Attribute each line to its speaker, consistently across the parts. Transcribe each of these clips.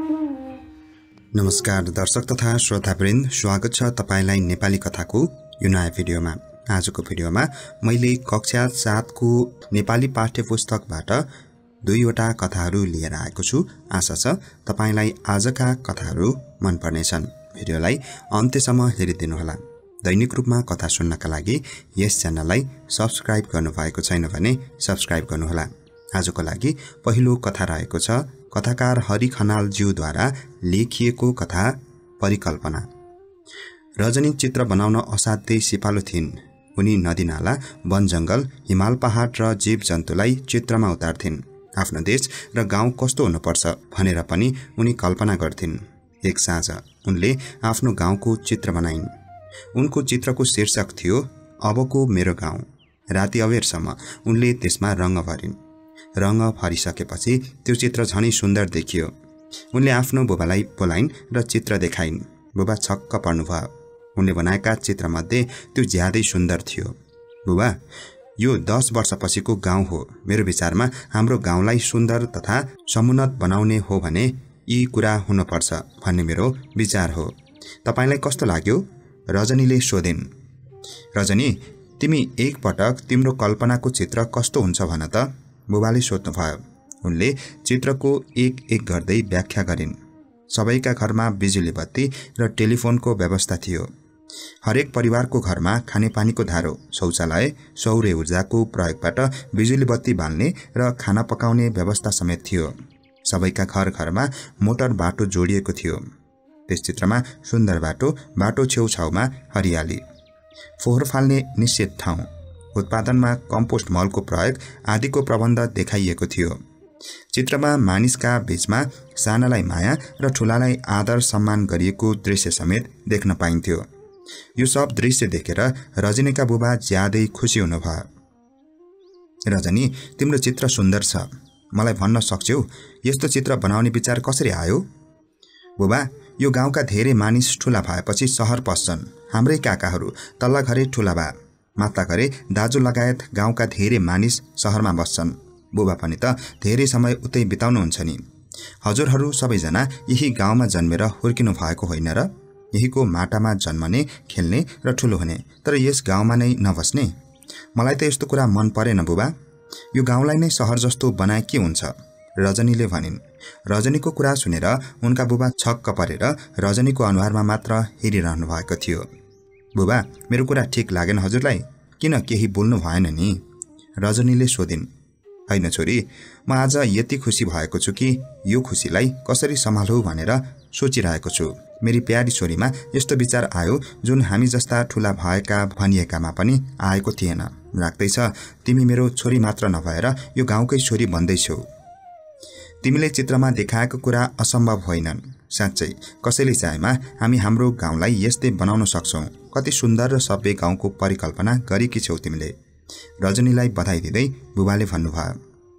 Speaker 1: नमस्कार दर्शक तथा श्रोतावृन्द, स्वागत छ तपाईलाई नेपाली कथाको यो नयाँ भिडियोमा। आजको भिडियोमा मैले कक्षा 7 को नेपाली पाठ्यपुस्तकबाट दुईवटा कथाहरू लिएर आएको छु। आशा छ तपाईलाई आजका कथाहरू मन पर्नेछन्। भिडियोलाई अन्त्यसम्म हेरिदिनुहोला। दैनिक रूपमा कथा सुन्नका लागि यस च्यानललाई सब्स्क्राइब गर्नुभएको छैन भने सब्स्क्राइब गर्नुहोला। आजको लागि पहिलो कथा रहेको छ कथाकार हरि खनाल ज्यूद्वारा लेखिएको कथा परिकल्पना। रजनी चित्र बनाउन असाध्यै सिपालु थिइन्। उनी नदीनाला, वन जंगल, हिमाल पहाड र जीव जन्तुलाई चित्रमा उतार्थिन्। आफ्नो देश र गाउँ कस्तो हुनुपर्छ भनेर पनि उनी कल्पना गर्थिन्। एक साँझ उनले आफ्नो गाउँको चित्र बनाइन्। उनको चित्रको शीर्षक थियो अबको मेरो गाउँ। राति अबेरसम्म उनले त्यसमा रंग भरिन्। रंग भरिसकेपछि त्यो चित्र झनै सुन्दर देखियो। उनले आफ्नो बुबालाई बोलाइन् र चित्र देखाइन्। बुबा छक्क पर्नुभयो। उनले बनाएका चित्रमध्ये त्यो ज्यादै सुन्दर थियो। बुबा, यो 10 वर्षपछिको गाउँ हो। मेरो विचारमा हाम्रो गाउँलाई सुन्दर तथा समुन्नत बनाउने हो भने यी कुरा हुनुपर्छ भन्ने मेरो विचार हो। तपाईलाई कस्तो लाग्यो? रजनीले सोधिन्। रजनी, तिमी एक पटक तिम्रो कल्पनाको चित्र कस्तो हुन्छ भन त? बुबाले सोध्नुभयो। उनले चित्रको एक गर्दै व्याख्या गरिन्। सबैका घरमा बिजुली बत्ती र टेलिफोनको व्यवस्था थियो। हरेक परिवारको घरमा खानेपानीको धारो, शौचालय, सौर्य ऊर्जाको प्रयोगबाट बिजुली बत्ती बाल्ने र खाना पकाउने व्यवस्था समेत थियो। सबैका घरमा मोटर बाटो जोडिएको थियो। त्यस चित्रमा सुन्दर बाटो छेउछाउमा हरियाली, फोहोर फाल्ने निश्चित ठाउँ, उत्पादनमा कम्पोस्ट मलको प्रयोग आदिको प्रबन्ध देखाइएको थियो। चित्रमा मानिसका बीचमा सानालाई माया र ठूलालाई आदर सम्मान गरिएको दृश्य समेत देख्न पाइन्थ्यो। यो सब दृश्य देखेर रजनीका बुबा ज्यादै खुसी हुनुभयो। रजनी, तिम्रो चित्र सुन्दर छ। मलाई भन्न सक्छौ यस्तो चित्र बनाउने विचार कसरी आयो? बुबा, यो गाउँका धेरै मानिस ठूला भएपछि शहर पस्छन्। हाम्रै काकाहरू तल्ला घरे ठूला बा, माथि घरे दाजु लगायत गाउँका धेरै मानिस शहरमा बस्छन्। बुबा पनि त धेरै समय उतै बिताउनुहुन्छ नि। हजुरहरू सबैजना यही गाउँमा जन्मेर हुर्किनु भएको होइन र? यहीको माटामा जन्मने, खेल्ने र ठूलो हुने, तर यस गाउँमा नै नबस्ने? मलाई त यस्तो कुरा मन परेन बुबा। यो गाउँलाई नै शहर जस्तो बनाए के हुन्छ? रजनीले भनिन्। रजनीको कुरा सुनेर उनका बुबा छक्क परेर रजनीको अनुहारमा मात्र हेरिरहनु भएको थियो। बुबा, मेरो कुरा ठिक लागेन हजुरलाई? किन केही बोल्नु भएन नि? रजनीले सोधिन्। हैन छोरी, म आज यति खुसी भएको छु कि यो खुसीलाई कसरी सम्हालौं भनेर सोचिरहेको छु। मेरी प्यारी छोरीमा यस्तो विचार आयो जुन हामी जस्ता ठूला भएका भनिएकामा पनि आएको थिएन। लाग्दैछ तिमी मेरो छोरी मात्र नभएर यो गाउँकै छोरी बन्दैछौ। तिमीले चित्रमा देखाएको कुरा असम्भव होइनन्। साँच्चै कसैले चाहेमा हामी हाम्रो गाउँलाई यस्तै बनाउन सक्छौं। कति सुन्दर र सभ्य गाउँको परिकल्पना गरेकी छौ तिमीले। रजनीलाई बधाई दिँदै बुबाले भन्नुभयो।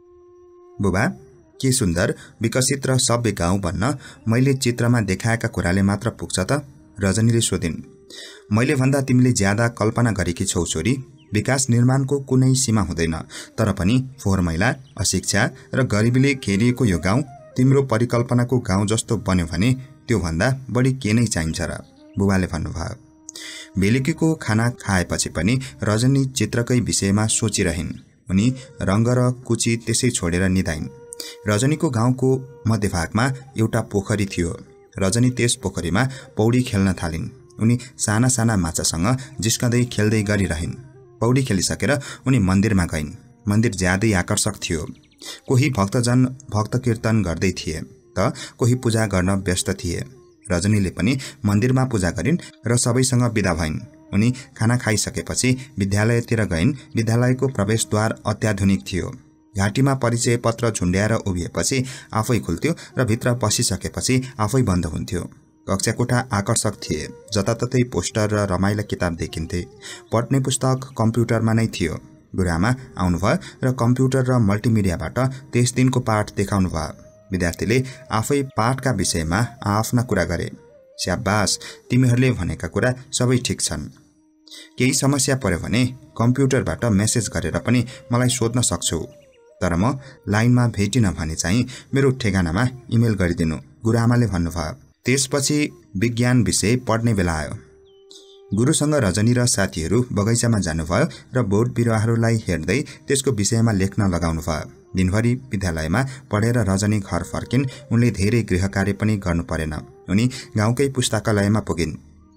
Speaker 1: बुबा, के सुन्दर, विकसित र सभ्य गाउँ बन्न मैले चित्रमा देखाएका कुराले मात्र पुग्छ त? रजनीले सोधिन्। मैले भन्दा तिमीले ज्यादा कल्पना गरेकी छौ छोरी। विकास निर्माणको कुनै सीमा हुँदैन, तर पनि फोहोर मैला, अशिक्षा र गरिबीले घेरिएको यो गाउँ तिम्रो परिकल्पनाको गाउँ जस्तो बन्यो भने त्यो भन्दा बढी के नै चाहिन्छ र? बुबाले भन्नुभयो। बेलुकीको खाना खाएपछि पनि रजनी चित्रकै विषयमा सोचिरहिन्। उनी रंग र कुची त्यसै छोडेर निधाइन्। रजनीको गाउँको मध्यभागमा एउटा पोखरी थियो। रजनी त्यस पोखरीमा पौडी खेल्न थालिन्। उनी साना साना माछासँग जिस्कँदै खेल्दै गरिरहिन्। पौडी खेलिसकेर उनी मन्दिरमा गइन्। मन्दिर ज्यादै आकर्षक थियो। कोही भक्तजन भक्त कीर्तन गर्दै थिए त कोही पूजा गर्न व्यस्त थिए। रजनीले पनि मन्दिरमा पूजा गरिन् र सबैसँग बिदा भइन्। उनी खाना खाइसकेपछि विद्यालयतिर गइन्। विद्यालयको प्रवेशद्वार अत्याधुनिक थियो। घाँटीमा परिचय पत्र झुन्ड्याएर उभिएपछि आफै खुल्थ्यो र भित्र पसिसकेपछि आफै बन्द हुन्थ्यो। कक्षा कोठा आकर्षक थिए। जताततै पोस्टर र रमाइला किताब देखिन्थे। पढ्ने पुस्तक कम्प्युटरमा नै थियो। गुरुआमा आउनुभयो र कम्प्युटर र मल्टिमिडियाबाट त्यस दिनको पाठ देखाउनुभयो। विद्यार्थीले आफै पाठका विषयमा आफ्ना कुरा गरे। स्याबास, तिमीहरूले भनेका कुरा सबै ठिक छन्। केही समस्या पर्यो भने कम्प्युटरबाट मेसेज गरेर पनि मलाई सोध्न सक्छौ। तर म लाइनमा भेटिन भने चाहिँ मेरो ठेगानामा इमेल गरिदिनु गुरुआमाले भन्नुभयो। त्यसपछि विज्ञान विषय पढ्ने बेला आयो। गुरुसँग रजनी र साथीहरू बगैँचामा जानुभयो र बोट बिरुवाहरूलाई हेर्दै त्यसको विषयमा लेख्न लगाउनुभयो। दिनभरि विद्यालयमा पढेर रजनी घर फर्किन्। उनले धेरै गृहकार्य पनि गर्नु परेन। उनी गाउँकै पुस्तकालयमा पुगिन्।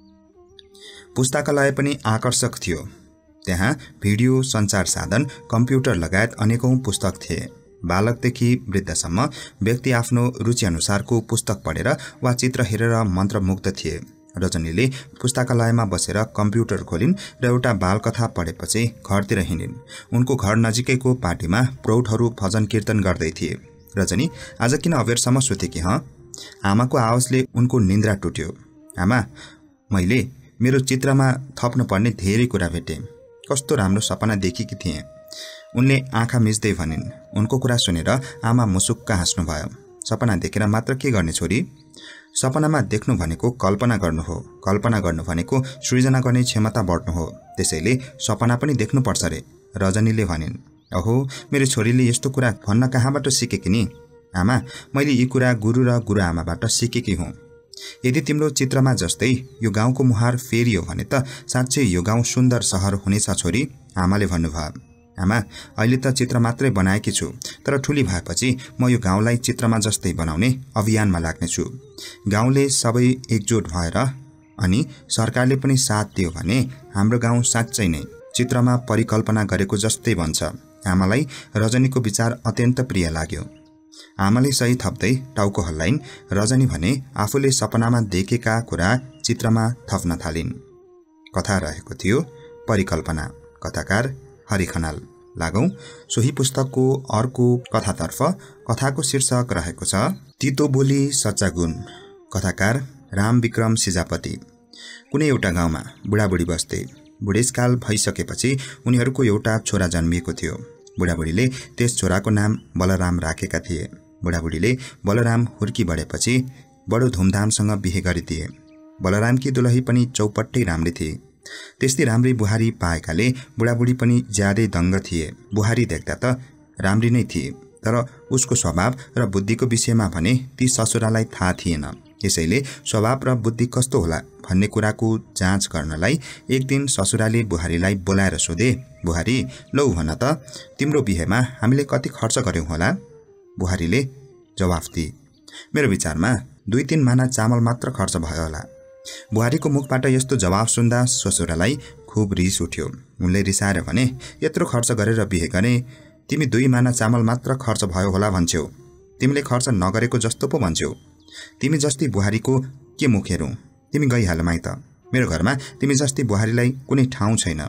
Speaker 1: पुस्तकालय पनि आकर्षक थियो। त्यहाँ भिडियो सञ्चार साधन, कम्प्युटर लगायत अनेकौं पुस्तक थिए। बालकदेखि वृद्धसम्म व्यक्ति आफ्नो रुचि अनुसारको पुस्तक पढेर वा चित्र हेरेर मन्त्रमुग्ध थिए। रजनीले पुस्तकालयमा बसेर कम्प्युटर खोलिन् र एउटा बालकथा पढेपछि घरतिर हिँडिन्। उनको घर नजिकैको पार्टीमा प्रौढहरू भजन कीर्तन गर्दै थिए। रजनी आज किन अबेरसम्म सुते कि हँ? आमाको आवाजले उनको निन्द्रा टुट्यो। आमा, मैले मेरो चित्रमा थप्नुपर्ने धेरै कुरा भेटेँ। कस्तो राम्रो सपना देखेकी थिएँ। उनले आँखा मिच्दै भनिन्। उनको कुरा सुनेर आमा मुसुक्क हाँस्नुभयो। सपना देखेर मात्र के गर्ने छोरी? सपनामा देख्नु भनेको कल्पना गर्नु हो। कल्पना गर्नु भनेको सृजना गर्ने क्षमता बढ्नु हो। त्यसैले सपना पनि देख्नुपर्छ रे, रजनीले भनिन्। ओहो, मेरो छोरीले यस्तो कुरा भन्न कहाँबाट सिकेकी नि? आमा, मैले यी कुरा गुरु र गुरुआमाबाट सिकेकी हुँ। यदि तिम्रो चित्रमा जस्तै यो गाउँको मुहार फेरियो भने त साँच्चै यो गाउँ सुन्दर सहर हुनेछ छोरी, आमाले भन्नुभयो। आमा, अहिले त चित्र मात्रै बनाएकी छु, तर ठुली भएपछि म यो गाउँलाई चित्रमा जस्तै बनाउने अभियानमा लाग्नेछु। गाउँले सबै एकजुट भएर अनि सरकारले पनि साथ दियो भने हाम्रो गाउँ साँच्चै नै चित्रमा परिकल्पना गरेको जस्तै बन्छ। आमालाई रजनीको विचार अत्यन्त प्रिय लाग्यो। आमाले सही थप्दै टाउको हल्लाइन्। रजनी भने आफूले सपनामा देखेका कुरा चित्रमा थप्न थालिन्। कथा रहेको थियो परिकल्पना। कथाकार हरि खनाल। लागौं सोही पुस्तकको अर्को कथातर्फ। कथाको शीर्षक रहेको छ तितो बोली सच्चा गुण। कथाकार राम विक्रम सिजापति। कुनै एउटा गाउँमा बुढाबुढी बस्थे। बुढेसकाल भइसकेपछि उनीहरूको एउटा छोरा जन्मिएको थियो। बुढाबुढीले त्यस छोराको नाम बलराम राखेका थिए। बुढाबुढीले बलराम हुर्की बढेपछि बडो धुमधामसँग बिहे गरिदिए। बलरामकी दुलही पनि चौपट्टै राम्री थिए। त्यस्तै राम्री बुहारी पाएकाले बुढाबुढी पनि ज्यादै दङ्ग थिए। बुहारी देख्दा त राम्री नै थिए, तर उसको स्वभाव र बुद्धिको विषयमा भने ती ससुरालाई थाहा थिएन। यसैले स्वभाव र बुद्धि कस्तो होला भन्ने कुराको जाँच गर्नलाई एक दिन ससुराले बुहारीलाई बोलाएर सोधे, बुहारी, लौ भन त तिम्रो बिहेमा हामीले कति खर्च गर्यौं होला? बुहारीले जवाफ दिए, मेरो विचारमा 2-3 माना चामल मात्र खर्च भयो होला। बुहारीको मुखबाट यस्तो जवाफ सुन्दा ससुरालाई खुब रिस उठ्यो। उनले रिसाएर भने, यत्रो खर्च गरेर बिहे गरे, तिमी 2 माना चामल मात्र खर्च भयो होला भन्छौ। तिमीले खर्च नगरेको जस्तो पो भन्छौ। तिमी जस्ती बुहारीको के मुख हेरौं? तिमी गइहाल माइत। मेरो घरमा तिमी जस्ती बुहारीलाई कुनै ठाउँ छैन।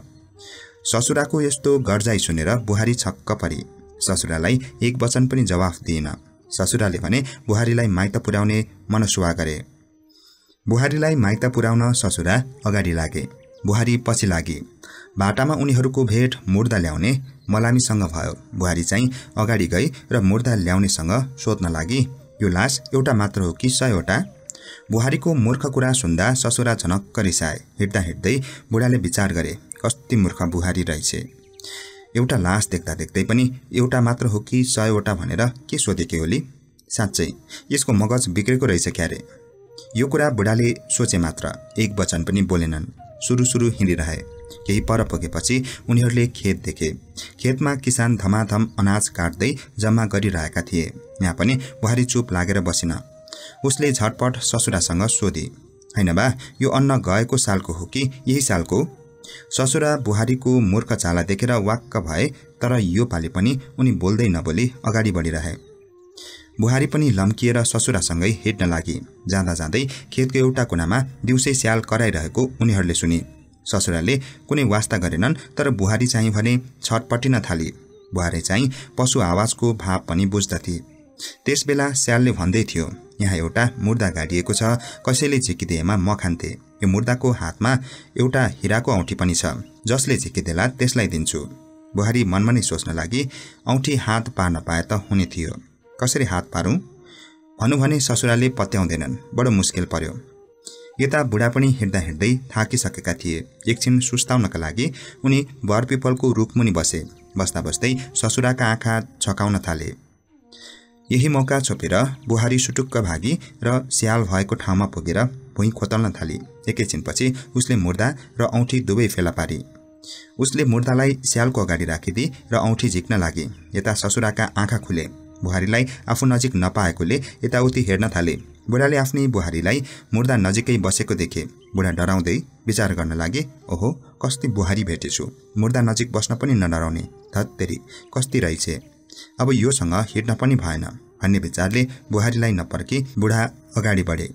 Speaker 1: ससुराको यस्तो गर्जाई सुनेर बुहारी छक्क परी। ससुरालाई एक वचन पनि जवाफ दिएन। ससुराले भने बुहारीलाई माइत पुर्याउने मनसुवा गरे। बुहारीलाई माइत पुर्याउन ससुरा अगाडि लागे। बुहारी पछि लागी। बाटामा उनीहरूको भेट मुर्दा ल्याउने मलामीसँग भयो। बुहारी चाहिँ अगाडि गई र मुर्दा ल्याउनेसँग सोध्न लागि, यो लास एउटा मात्र हो कि 100वटा? बुहारीको मूर्ख कुरा सुन्दा ससुरा झनक्क रिसाए। हिँड्दा हिँड्दै बुढाले विचार गरे, कति मूर्ख बुहारी रहेछ। एउटा लास देख्दा देख्दै पनि एउटा मात्र हो कि 100वटा भनेर के सोधेकी होली? साँच्चै यसको मगज बिग्रेको रहेछ क्यारे। यो कुरा बुढाले सोचे मात्र, एक वचन पनि बोलेनन्। सुरु हिँडिरहे। केही पर पुगेपछि उनीहरूले खेत देखे। खेतमा किसान धमाधम अनाज काट्दै जम्मा गरिरहेका थिए। यहाँ पनि बुहारी चुप लागेर बसिन। उसले झटपट ससुरासँग सोधी, हैन बा, यो अन्न गएको सालको हो कि यही सालको? ससुरा बुहारीको मूर्ख चाला देखेर वाक्क भए, तर यो पालि पनि उनी बोल्दै नबोली अगाडि बढिरहे। बुहारी पनि लम्किएर ससुरासँगै हिँड्न लागि। जाँदा जाँदै खेतको एउटा कुनामा दिउँसै स्याल कराइरहेको उनीहरूले सुने। ससुराले कुनै वास्ता गरेनन्, तर बुहारी चाहिँ भने छटपटिन थाली। बुहारी चाहिँ पशु आवाजको भाव पनि बुझ्दथे। त्यसबेला स्यालले भन्दै थियो, यहाँ एउटा मुर्दा गाडिएको छ, कसैले झिकिदिएमा म खान्थे। यो मुर्दाको हातमा एउटा हिराको औँठी पनि छ, जसले झिकिदेला त्यसलाई दिन्छु। बुहारी मनमा नै सोच्न लागि, औँठी हात पार्न पाए त हुने थियो, कसरी हात पारौं भनौं भने ससुराले पत्याउँदैनन्। बडो मुस्किल पर्यो। यता बुढा पनि हिँड्दा हिँड्दै थाकिसकेका थिए। एकछिन सुस्ताउनका लागि उनी बरपिपलको रुखमुनि बसे। बस्दा बस्दै ससुराका आँखा छकाउन थाले। यही मौका छोपेर बुहारी सुटुक्क भागी र स्याल भएको ठाउँमा पुगेर भुइँ खोतल्न थाली। एकैछिनपछि उसले मुर्दा र औँठी दुवै फेला पारी। उसले मुर्दालाई स्यालको अगाडि राखिदिए र औँठी झिक्न लागे। यता ससुराका आँखा खुले। बुहारीलाई आफू नजिक नपाएकोले यताउति हेर्न थाले। बुढाले आफ्नी बुहारीलाई मुर्दा नजिकै बसेको देखे। बुढा डराउँदै विचार गर्न लागे, ओहो कस्ती बुहारी भेटेछु, मुर्दा नजिक बस्न पनि नडराउने, धत्तेरी कस्ती रहेछे, अब योसँग हिँड्न पनि भएन भन्ने विचारले बुहारीलाई नपर्की बुढा अगाडि बढे।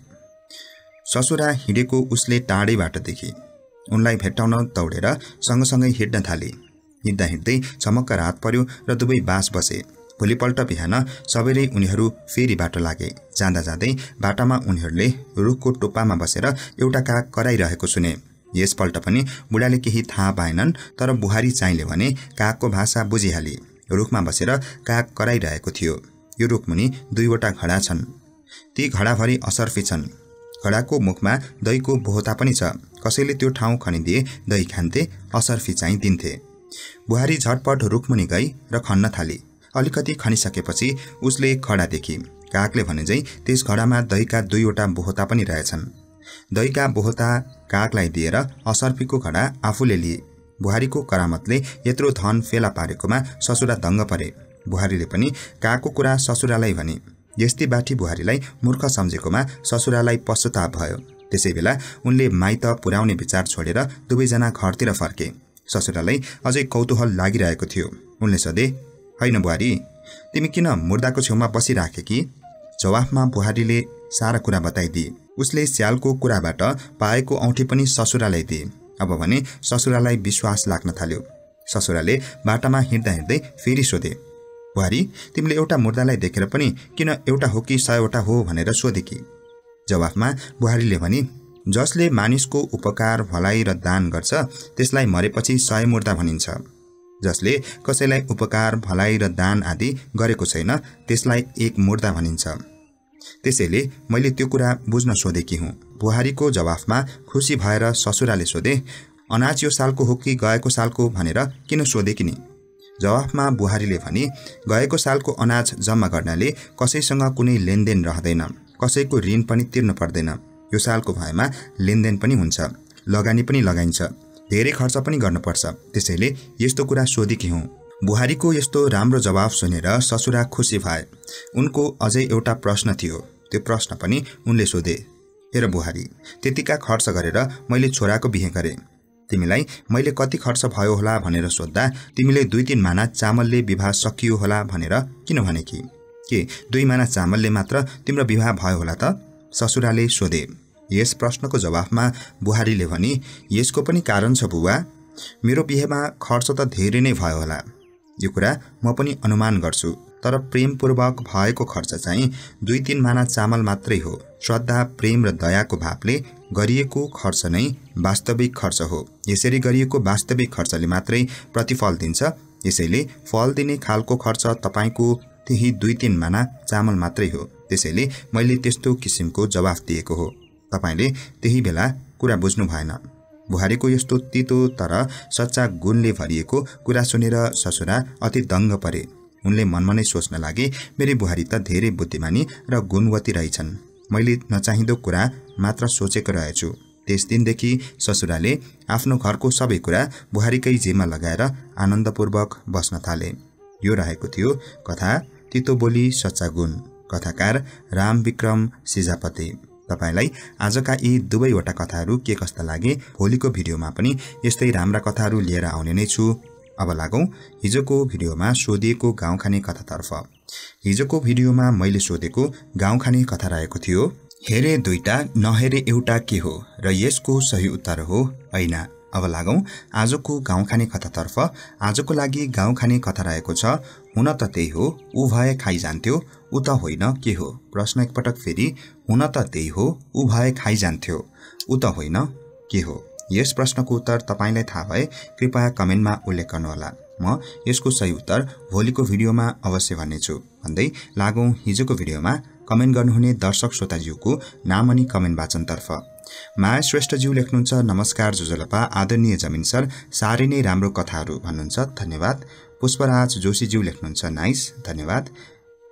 Speaker 1: ससुरा हिँडेको उसले टाढैबाट देखे। उनलाई भेट्टाउन दौडेर सँगसँगै हिँड्न थाले। हिँड्दा हिँड्दै चमक्क रात पर्यो र दुवै बास बसे। भोलिपल्ट बिहान सबैले उनीहरू फेरि बाटो लागे। जाँदा जाँदै बाटामा उनीहरूले रुखको टुप्पामा बसेर एउटा काग कराइरहेको सुने। यसपल्ट पनि बुढाले केही थाहा पाएनन्, तर बुहारी चाहिँले भने कागको भाषा बुझिहाले। रुखमा बसेर काग कराइरहेको थियो। यो रुखमुनि दुईवटा घडा छन्। ती घडाभरि असर्फी छन्। घडाको मुखमा दहीको बोहता पनि छ। कसैले त्यो ठाउँ खनिदिए दही खान्थे, असर्फी चाहिँ दिन्थे। बुहारी झटपट रुखमुनि गई र खन्न थाली। अलिकति खनिसकेपछि उसले घडा देखी। कागले भनेझै त्यस घडामा दहीका दुईवटा बोहता पनि रहेछन्। दहीका बोहता कागलाई दिएर असर्फीको घडा आफूले लिए। बुहारीको करामतले यत्रो धन फेला पारेकोमा ससुरा दङ्ग परे। बुहारीले पनि कागको कुरा ससुरालाई भने। यस्तै बाठी बुहारीलाई मूर्ख सम्झेकोमा ससुरालाई पश्चाताप भयो। त्यसै बेला उनले माइत पुर्याउने विचार छोडेर दुवैजना घरतिर फर्के। ससुरालाई अझै कौतूहल लागिरहेको थियो। उनले सोधे, होइन बुहारी, तिमी किन मुर्दाको छेउमा बसिराखे कि? जवाफमा बुहारीले सारा कुरा बताइदिए। उसले स्यालको कुराबाट पाएको औँठी पनि ससुरालाई दिए। अब भने ससुरालाई विश्वास लाग्न थाल्यो। ससुराले बाटामा हिँड्दा हिँड्दै फेरि सोधे, बुहारी, तिमीले एउटा मुर्दालाई देखेर पनि किन एउटा हो कि 100वटा हो भनेर सोधे कि? जवाफमा बुहारीले भने, जसले मानिसको उपकार भलाइ र दान गर्छ त्यसलाई मरेपछि 100 मुर्दा भनिन्छ। जसले कसैलाई उपकार भलाइ र दान आदि गरेको छैन त्यसलाई 1 मुर्दा भनिन्छ। त्यसैले मैले त्यो कुरा बुझ्न सोधेकी हुँ। बुहारीको जवाफमा खुसी भएर ससुराले सोधे, अनाज यो सालको हो कि गएको सालको भनेर किन सोधेकी नि? जवाफमा बुहारीले भने, गएको सालको अनाज जम्मा गर्नाले कसैसँग कुनै लेनदेन रहँदैन, कसैको ऋण पनि तिर्नु पर्दैन। यो सालको भएमा लेनदेन पनि हुन्छ, लगानी पनि लगाइन्छ, धेरै खर्च पनि गर्नुपर्छ। त्यसैले यस्तो कुरा सोधेकी हुँ। बुहारीको यस्तो राम्रो जवाफ सुनेर ससुरा खुसी भए। उनको अझै एउटा प्रश्न थियो। त्यो प्रश्न पनि उनले सोधे, हेर बुहारी, त्यतिका खर्च गरेर मैले छोराको बिहे गरेँ। तिमीलाई मैले कति खर्च भयो होला भनेर सोध्दा तिमीले 2-3 माना चामलले विवाह सकियो होला भनेर किन भने कि? के 2 माना चामलले मात्र तिम्रो विवाह भयो होला त? ससुराले सोधे। यस प्रश्नको जवाफमा बुहारीले भने, यसको पनि कारण छ बुवा, मेरो बिहेमा खर्च त धेरै नै भयो होला। यो कुरा म पनि अनुमान गर्छु, तर प्रेमपूर्वक भएको खर्च चाहिँ 2-3 माना चामल मात्रै हो। श्रद्धा, प्रेम र दयाको भावले गरिएको खर्च नै वास्तविक खर्च हो। यसरी गरिएको वास्तविक खर्चले मात्रै प्रतिफल दिन्छ। यसैले फल दिने खालको खर्च तपाईको त्यही 2-3 माना चामल मात्रै हो। त्यसैले मैले त्यस्तो किसिमको जवाफ दिएको हो। तपाईले त्यही बेला कुरा बुझ्नु भएन। बुहारीको यस्तो तितो तर सच्चा गुणले भरिएको कुरा सुनेर ससुरा अति दङ्ग परे। उनले मनमा नै सोच्न लागे, मेरी बुहारी त धेरै बुद्धिमानी र गुणवती रहेछन्। मैले नचाहिँदो कुरा मात्र सोचेको रहेछु। त्यस दिनदेखि ससुराले आफ्नो घरको सबै कुरा बुहारीकै जिम्मा लगाएर आनन्दपूर्वक बस्न थाले। यो रहेको थियो कथा तितो बोली सच्चा गुण। कथाकार रामविक्रम सिजापति। तपाईलाई आजका यी दुवैवटा कथाहरू के कस्ता लागे? भोलिको भिडियोमा पनि यस्तै राम्रा कथाहरू लिएर आउने नै छु। अब लागौं हिजोको भिडियोमा सोधिएको गाउँ खाने कथातर्फ। हिजोको भिडियोमा मैले सोधेको गाउँ खाने कथा रहेको थियो, हेरे दुईटा नहेरे एउटा के हो, र यसको सही उत्तर हो ऐना। अब लागौं आजको गाउँ खाने कथातर्फ। आजको लागि गाउँ खाने कथा रहेको छ, हुन त त्यही हो, उ भए खाइजान्थ्यो, उ त होइन के हो? प्रश्न एकपटक फेरि, हुन त त्यही हो, उ भए खाइजान्थ्यो, उ त होइन के हो? यस प्रश्नको उत्तर तपाईलाई थाहा भए कृपया कमेन्टमा उल्लेख गर्नुहोला। म यसको सही उत्तर भोलिको भिडियोमा अवश्य भन्नेछु। भन्दै लागौं हिजोको भिडियोमा। कमेन्ट गर्नुहुने दर्शक श्रोताज्यूको नाम अनि कमेन्ट वाचनतर्फ। माया श्रेष्ठज्यू लेख्नुहुन्छ, नमस्कार जुजलपा, आदरणीय जमिन सर, साह्रै नै राम्रो कथाहरू भन्नुहुन्छ, धन्यवाद। पुष्पराज जोशीज्यू लेख्नुहुन्छ, नाइस, धन्यवाद।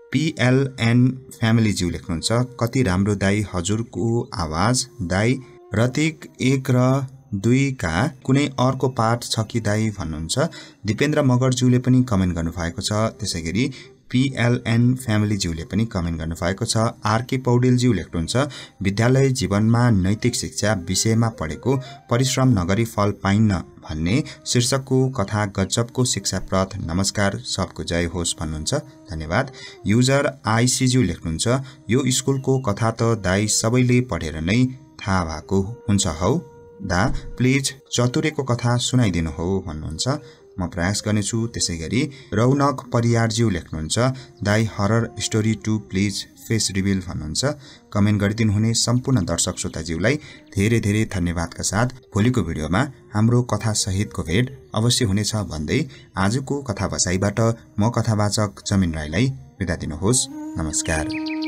Speaker 1: PLN फ्यामिलीज्यू लेख्नुहुन्छ कति राम्रो दाई हजुरको आवाज दाई रतिक 1 र 2 का कुनै अर्को पाठ छ कि दाई भन्नुहुन्छ। दिपेन्द्र मगरज्यूले पनि कमेन्ट गर्नुभएको छ। त्यसैगरी PLN फ्यामिलीज्यूले पनि कमेन्ट गर्नुभएको छ। आरके पौडेलज्यू लेख्नुहुन्छ विद्यालय जीवनमा नैतिक शिक्षा विषयमा पढेको परिश्रम नगरी फल पाइन्न भन्ने शीर्षकको कथा गजबको शिक्षाप्रद नमस्कार सबको जय होस् भन्नुहुन्छ। धन्यवाद। युजर आइसीज्यू लेख्नुहुन्छ यो स्कुलको कथा त दाई सबैले पढेर नै थाहा भएको हुन्छ हौ दा प्लिज चतुरेको कथा सुनाइदिनु हो भन्नुहुन्छ। म प्रयास गर्नेछु। त्यसैगरी रौनक परियारज्यू लेख्नुहुन्छ दाई horror story 2 please face reveal भन्नुहुन्छ। कमेन्ट गरिदिनु हुने सम्पूर्ण दर्शक श्रोताज्यूलाई धेरै धेरै धन्यवादका साथ भोलिको भिडियोमा हाम्रो कथा सहितको भेट अवश्य हुनेछ भन्दै आजको कथा बसाइबाट म कथावाचक जमिन राईलाई बिदा दिनुहोस्। नमस्कार।